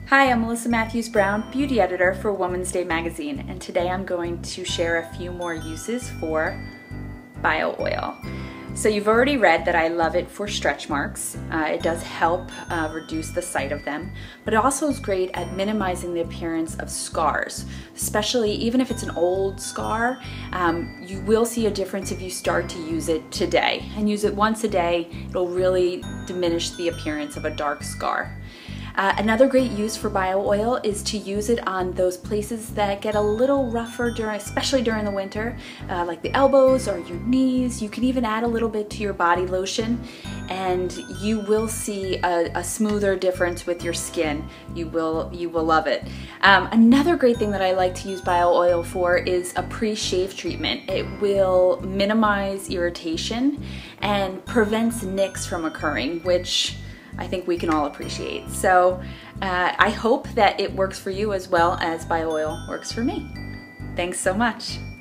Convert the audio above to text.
Hi, I'm Melissa Matthews Brown, beauty editor for Woman's Day magazine, and today I'm going to share a few more uses for bio oil. So you've already read that I love it for stretch marks. It does help reduce the sight of them, but it also is great at minimizing the appearance of scars, especially even if it's an old scar. You will see a difference if you start to use it today, and use it once a day. It'll really diminish the appearance of a dark scar. Another great use for bio oil is to use it on those places that get a little rougher, especially during the winter, like the elbows or your knees. You can even add a little bit to your body lotion and you will see a smoother difference with your skin. You will love it. Another great thing that I like to use bio oil for is a pre-shave treatment. It will minimize irritation and prevents nicks from occurring, which I think we can all appreciate. So I hope that it works for you as well as bio oil works for me. Thanks so much.